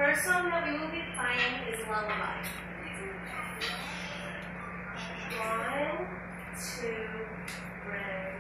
first song that we will be playing is Lullaby. 1, 2, 3.